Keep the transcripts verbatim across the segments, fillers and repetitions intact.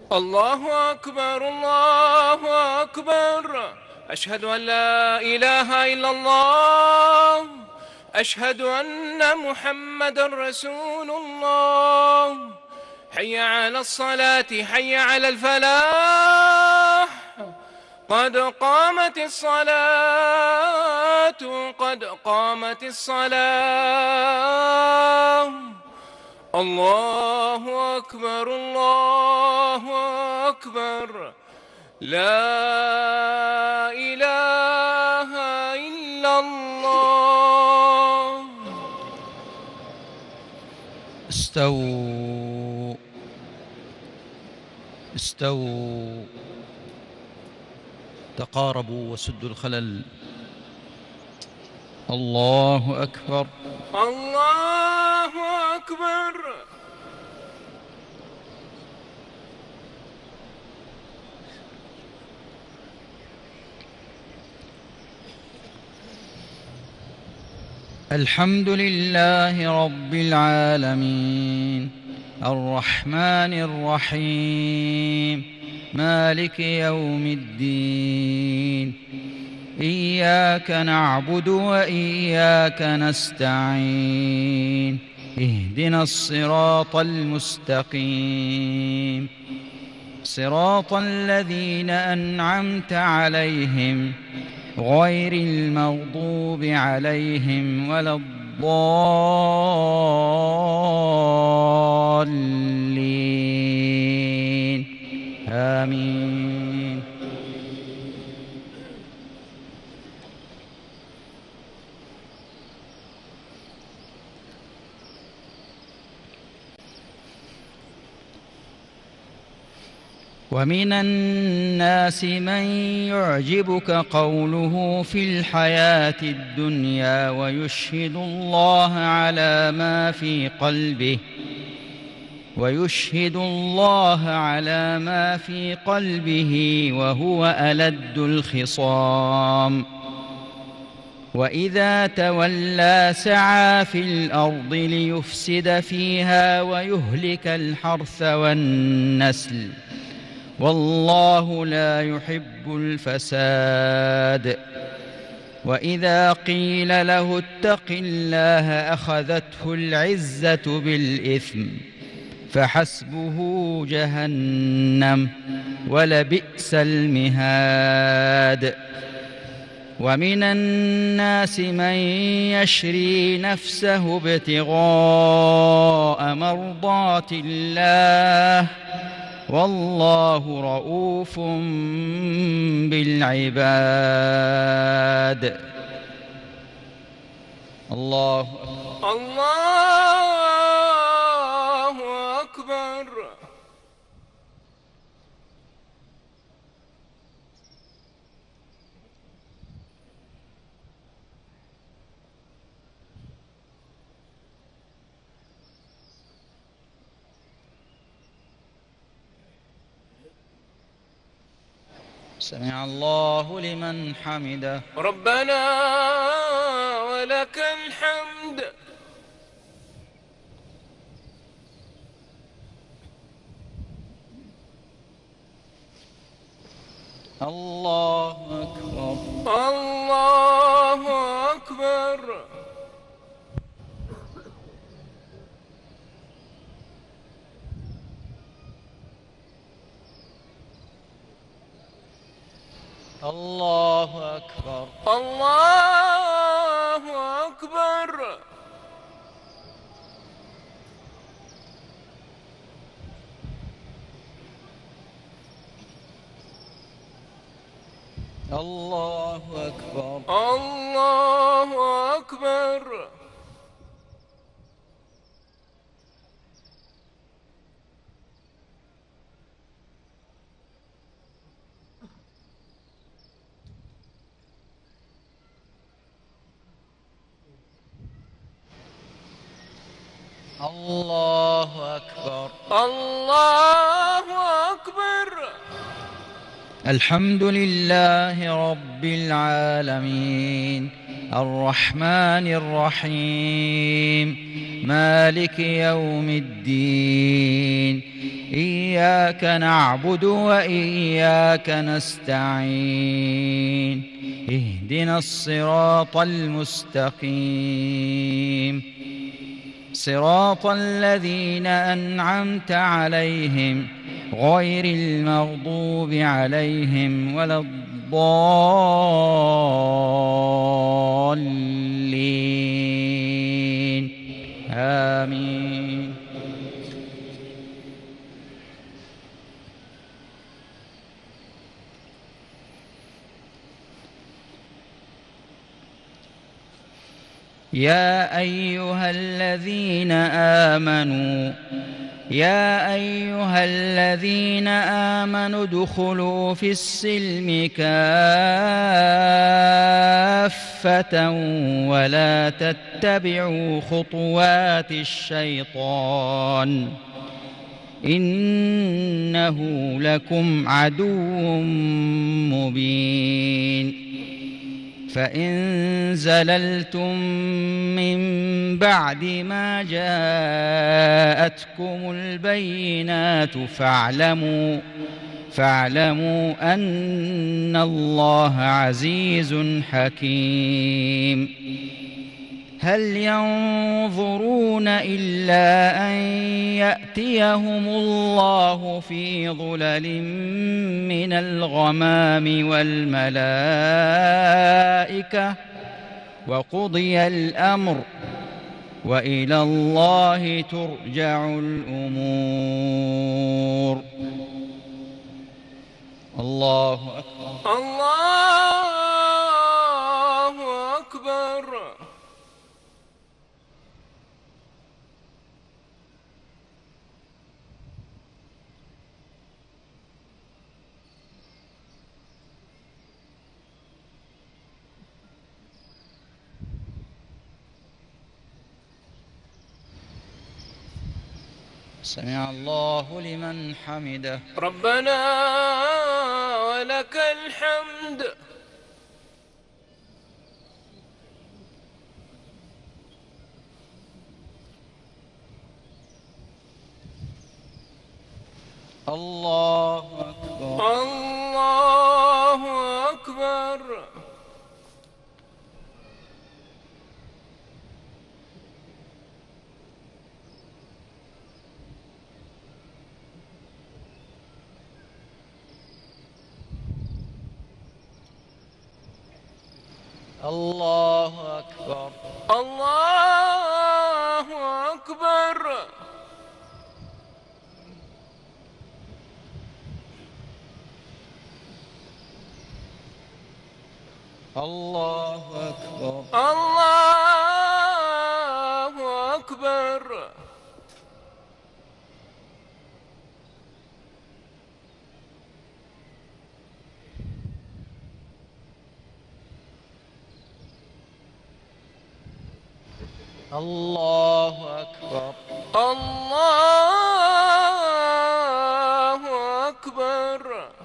الله أكبر الله أكبر. أشهد أن لا إله إلا الله. أشهد أن محمدًا رسول الله. حي على الصلاة حي على الفلاح. قد قامت الصلاة قد قامت الصلاة. الله أكبر الله أكبر. لا إله إلا الله. استووا استووا تقاربوا وسدوا الخلل. الله أكبر الله أكبر. الحمد لله رب العالمين الرحمن الرحيم مالك يوم الدين إياك نعبد وإياك نستعين اهدنا الصراط المستقيم صراط الذين أنعمت عليهم غير المغضوب عليهم ولا الضالين آمين. ومن الناس من يعجبك قوله في الحياة الدنيا ويشهد الله على ما في قلبه ويشهد الله على ما في قلبه وهو ألد الخصام وإذا تولى سعى في الأرض ليفسد فيها ويهلك الحرث والنسل والله لا يحب الفساد. وإذا قيل له اتق الله أخذته العزة بالإثم فحسبه جهنم ولبئس المهاد. ومن الناس من يشري نفسه ابتغاء مرضات الله والله رؤوف بالعباد. الله الله أكبر. سمع الله لمن حمده. ربنا ولك الحمد. الله أكبر الله أكبر. الله أكبر الله أكبر. الله أكبر الله أكبر. الله أكبر الله أكبر. الحمد لله رب العالمين الرحمن الرحيم مالك يوم الدين إياك إياك نعبد وإياك نستعين اهدنا الصراط المستقيم صراط الذين أنعمت عليهم غير المغضوب عليهم ولا الضالين آمين. يا أيها الذين آمنوا يا أيها الذين آمنوا ادخلوا في السلم كافة ولا تتبعوا خطوات الشيطان إنه لكم عدو مبين. فإن زللتم من بعد ما جاءتكم البينات فاعلموا فاعلموا أن الله عزيز حكيم. هل ينظرون إلا أن يأتيهم الله في ظلل من الغمام والملائكة وقضي الأمر وإلى الله ترجع الأمور. الله أكبر. الله أكبر. سمع الله لمن حمده. ربنا ولك الحمد. الله أكبر. الله أكبر. الله أكبر. الله أكبر. الله أكبر. الله أكبر. الله أكبر. الله أكبر.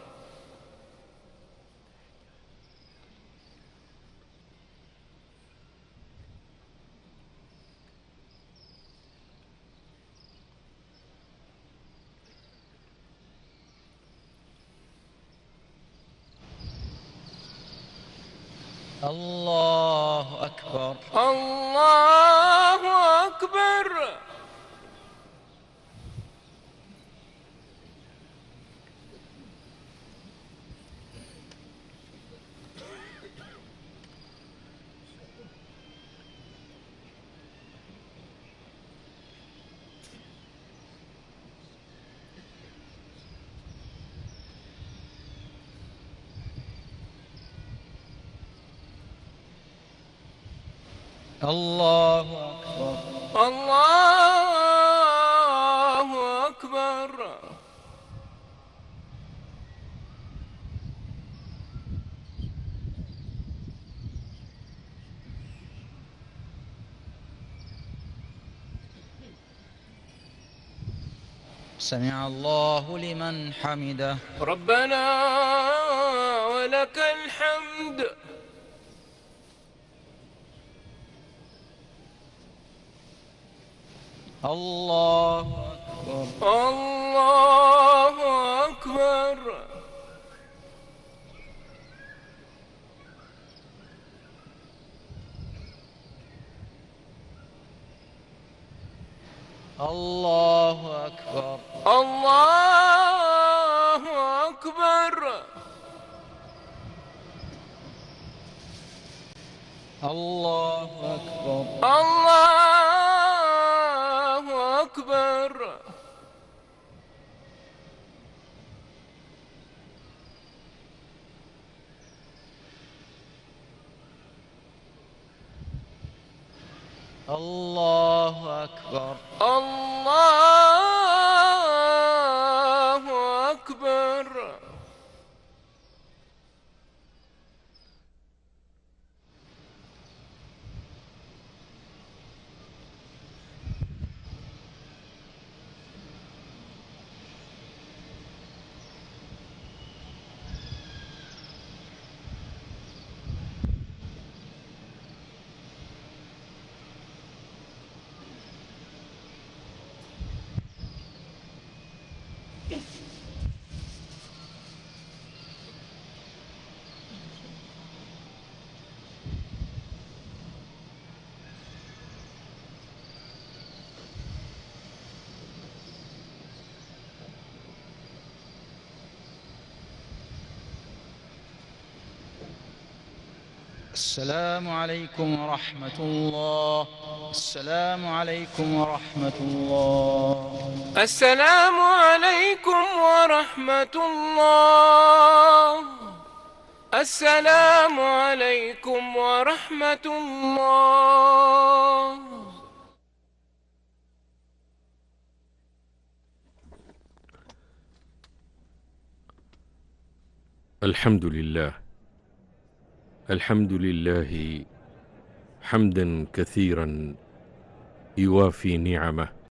الله أكبر. الله أكبر. الله أكبر. الله أكبر. سمع الله لمن حمده. ربنا ولك الحمد. الله أكبر. الله الله أكبر. الله أكبر. الله أكبر. الله أكبر. الله أكبر. الله أكبر. السلام عليكم ورحمة الله. السلام عليكم ورحمة الله. السلام عليكم ورحمة الله. السلام عليكم ورحمة الله. الحمد لله. الحمد لله حمدا كثيرا يوافي نعمه